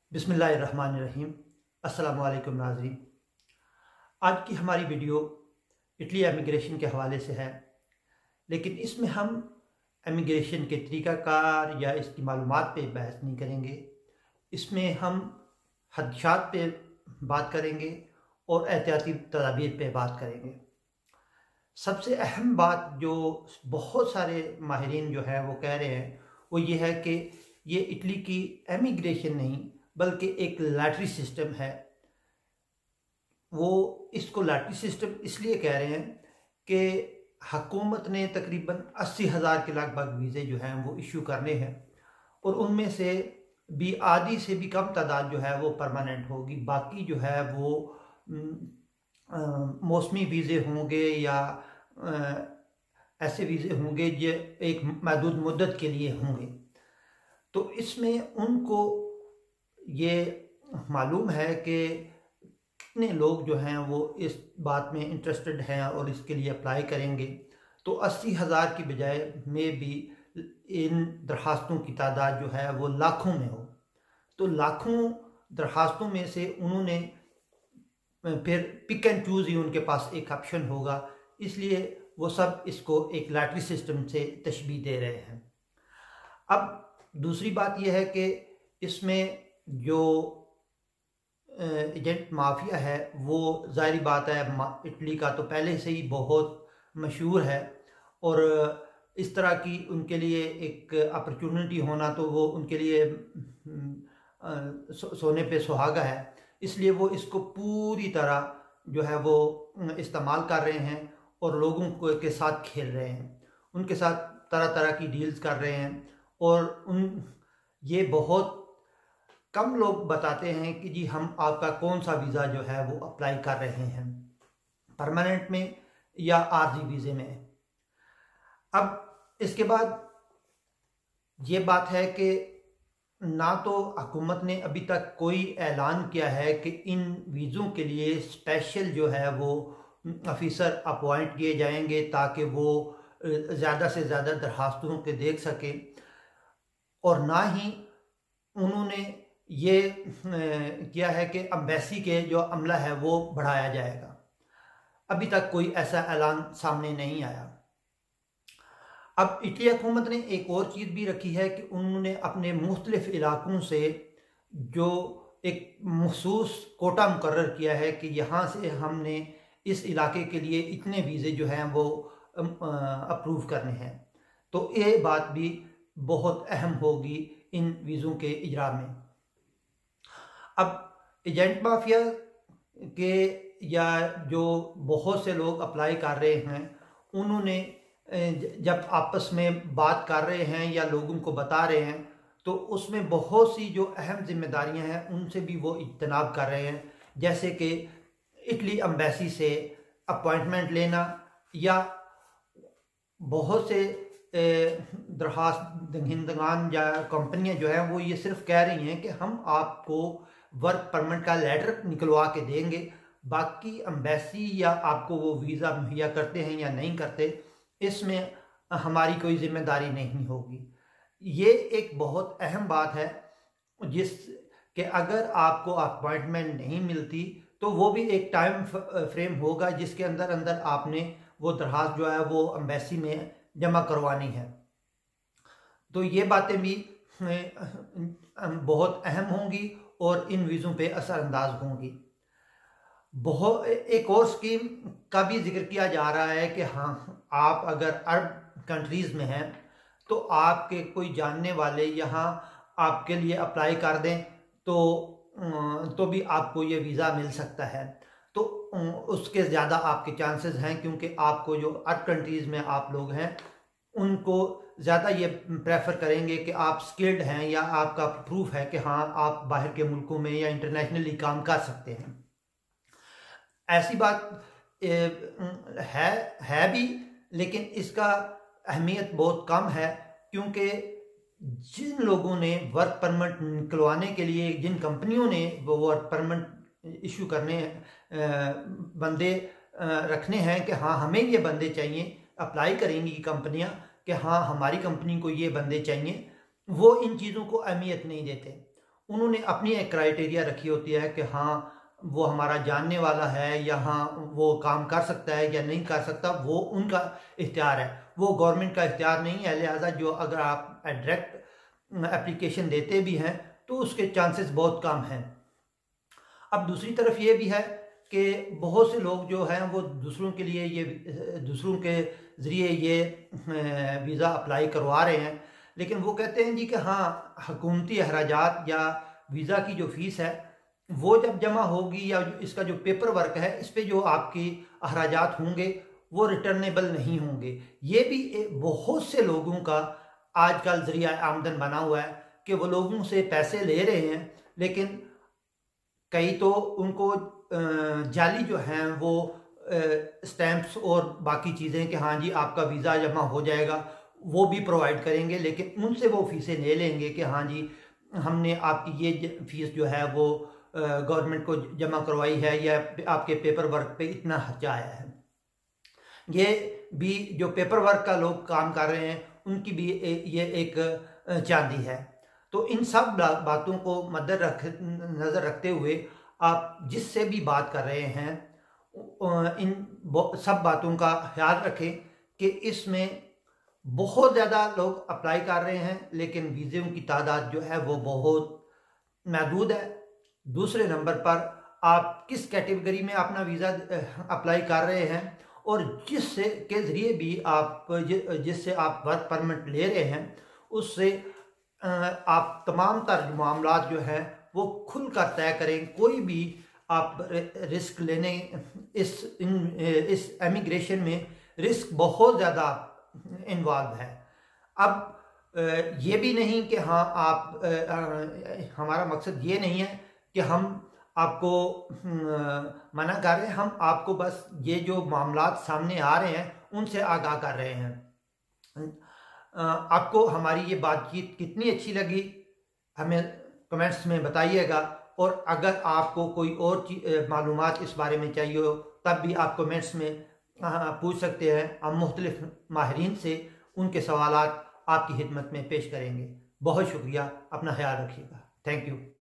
बिस्मिल्लाहिर्रहमानिर्रहीम। अस्सलामु अलैकुम नाज़रीन। आज की हमारी वीडियो इटली एमिग्रेशन के हवाले से है, लेकिन इसमें हम एमिग्रेशन के तरीक़ाकार या इसकी मालूमात पे बहस नहीं करेंगे। इसमें हम हदशात पे बात करेंगे और एहतियाती तदाबीर पे बात करेंगे। सबसे अहम बात जो बहुत सारे माहिरीन जो है वो कह रहे हैं वो ये है कि ये इटली की एमिग्रेशन नहीं बल्कि एक लॉटरी सिस्टम है। वो इसको लॉटरी सिस्टम इसलिए कह रहे हैं कि हुकूमत ने तकरीबन 80,000 के लगभग वीज़े जो हैं वो इशू करने हैं और उनमें से भी आधी से भी कम तादाद जो है वो परमानेंट होगी। बाकी जो है वो मौसमी वीज़े होंगे या ऐसे वीज़े होंगे जो एक महदूद मुद्दत के लिए होंगे। तो इसमें उनको ये मालूम है कि कितने लोग जो हैं वो इस बात में इंटरेस्टेड हैं और इसके लिए अप्लाई करेंगे। तो 80,000 की बजाय में भी इन दरखास्तों की तादाद जो है वो लाखों में हो। तो लाखों दरखास्तों में से उन्होंने फिर पिक एंड चूज़ ही उनके पास एक ऑप्शन होगा, इसलिए वो सब इसको एक लॉटरी सिस्टम से तशबीह दे रहे हैं। अब दूसरी बात यह है कि इसमें जो एजेंट माफिया है वो ज़ाहिर बात है इटली का तो पहले से ही बहुत मशहूर है और इस तरह की उनके लिए एक अपॉर्चुनिटी होना तो वो उनके लिए सोने पे सुहागा है। इसलिए वो इसको पूरी तरह जो है वो इस्तेमाल कर रहे हैं और लोगों को के साथ खेल रहे हैं, उनके साथ तरह तरह की डील्स कर रहे हैं। और ये बहुत कम लोग बताते हैं कि जी हम आपका कौन सा वीज़ा जो है वो अप्लाई कर रहे हैं, परमानेंट में या आर्जी वीज़े में। अब इसके बाद ये बात है कि ना तो हुकूमत ने अभी तक कोई ऐलान किया है कि इन वीज़ों के लिए स्पेशल जो है वो ऑफिसर अपॉइंट किए जाएंगे ताकि वो ज़्यादा से ज़्यादा दरखास्तों के देख सकें, और ना ही उन्होंने ये किया है कि एम्बेसी के जो अमला है वो बढ़ाया जाएगा। अभी तक कोई ऐसा ऐलान सामने नहीं आया। अब इटली हुकूमत ने एक और चीज़ भी रखी है कि उन्होंने अपने मुख्तलिफ इलाकों से जो एक मखसूस कोटा मुकर्रर किया है कि यहाँ से हमने इस इलाके के लिए इतने वीज़े जो हैं वो अप्रूव करने हैं। तो ये बात भी बहुत अहम होगी इन वीज़ों के इजरा में। अब एजेंट माफिया के या जो बहुत से लोग अप्लाई कर रहे हैं उन्होंने जब आपस में बात कर रहे हैं या लोगों को बता रहे हैं तो उसमें बहुत सी जो अहम जिम्मेदारियां हैं उनसे भी वो इज्तनाब कर रहे हैं, जैसे कि इटली एम्बेसी से अपॉइंटमेंट लेना या बहुत से दरखास्त दहिंदगान या कंपनियां जो हैं वो ये सिर्फ कह रही हैं कि हम आपको वर्क परमिट का लेटर निकलवा के देंगे, बाकी एम्बेसी या आपको वो वीज़ा मुहैया करते हैं या नहीं करते इसमें हमारी कोई जिम्मेदारी नहीं होगी। ये एक बहुत अहम बात है जिस कि अगर आपको अपॉइंटमेंट नहीं मिलती तो वो भी एक टाइम फ्रेम होगा जिसके अंदर अंदर आपने वो दरखास्त जो है वो एम्बेसी में जमा करवानी है। तो ये बातें भी बहुत अहम होंगी और इन वीज़ों पे असरअंदाज होंगी। बहुत एक और स्कीम का भी जिक्र किया जा रहा है कि हाँ, आप अगर अरब कंट्रीज़ में हैं तो आपके कोई जानने वाले यहाँ आपके लिए अप्लाई कर दें तो भी आपको ये वीज़ा मिल सकता है। तो उसके ज़्यादा आपके चांसेस हैं क्योंकि आपको जो अरब कंट्रीज़ में आप लोग हैं उनको ज़्यादा ये प्रेफर करेंगे कि आप स्किल्ड हैं या आपका प्रूफ है कि हाँ आप बाहर के मुल्कों में या इंटरनेशनली काम कर सकते हैं। ऐसी बात है भी, लेकिन इसका अहमियत बहुत कम है क्योंकि जिन लोगों ने वर्क परमिट निकलवाने के लिए, जिन कंपनियों ने वो वर्क परमिट इशू करने बंदे रखने हैं कि हाँ हमें ये बंदे चाहिए, अप्लाई करेंगी कंपनियां कि हाँ हमारी कंपनी को ये बंदे चाहिए, वो इन चीज़ों को अहमियत नहीं देते। उन्होंने अपनी एक क्राइटेरिया रखी होती है कि हाँ वो हमारा जानने वाला है या हाँ वो काम कर सकता है या नहीं कर सकता, वो उनका इख्तियार है, वो गवर्नमेंट का इख्तियार नहीं है। लिहाजा जो अगर आप डायरेक्ट एप्लीकेशन देते भी हैं तो उसके चांसेस बहुत कम हैं। अब दूसरी तरफ ये भी है कि बहुत से लोग जो हैं वो दूसरों के लिए ये दूसरों के ज़रिए ये वीज़ा अप्लाई करवा रहे हैं, लेकिन वो कहते हैं जी कि हाँ हुकूमती अखराजात या वीज़ा की जो फ़ीस है वो जब जमा होगी या इसका जो पेपर वर्क है इस पे जो आपकी अखराजात होंगे वो रिटर्नेबल नहीं होंगे। ये भी बहुत से लोगों का आजकल ज़रिया आमदन बना हुआ है कि वो लोगों से पैसे ले रहे हैं, लेकिन कई तो उनको जाली जो हैं वो स्टैंप्स और बाकी चीज़ें कि हाँ जी आपका वीज़ा जमा हो जाएगा वो भी प्रोवाइड करेंगे, लेकिन उनसे वो फीसें ले लेंगे कि हाँ जी हमने आपकी ये फ़ीस जो है वो गवर्नमेंट को जमा करवाई है या आपके पेपर वर्क पे इतना खर्चा आया है। ये भी जो पेपर वर्क का लोग काम कर रहे हैं उनकी भी ये एक चांदी है। तो इन सब बातों को नज़र रखते हुए आप जिससे भी बात कर रहे हैं इन सब बातों का ख्याल रखें कि इसमें बहुत ज़्यादा लोग अप्लाई कर रहे हैं लेकिन वीज़ों की तादाद जो है वो बहुत महदूद है। दूसरे नंबर पर आप किस कैटेगरी में अपना वीज़ा अप्लाई कर रहे हैं और जिससे के ज़रिए भी आप जिससे आप वर्क परमिट ले रहे हैं उससे आप तमाम तर मामलात जो हैं वो खुल कर तय करें। कोई भी आप रिस्क लेने इस एमिग्रेशन में रिस्क बहुत ज़्यादा इन्वॉल्व है। अब ये भी नहीं कि हाँ आप हमारा मकसद ये नहीं है कि हम आपको मना कर रहे हैं, हम आपको बस ये जो मामलात सामने आ रहे हैं उनसे आगाह कर रहे हैं। आपको हमारी ये बातचीत कितनी अच्छी लगी हमें कमेंट्स में बताइएगा, और अगर आपको कोई और मालूमात इस बारे में चाहिए हो तब भी आप कमेंट्स में पूछ सकते हैं। हम मुख्तलिफ माहिरीन से उनके सवालात आपकी खिदमत में पेश करेंगे। बहुत शुक्रिया, अपना ख्याल रखिएगा। Thank you.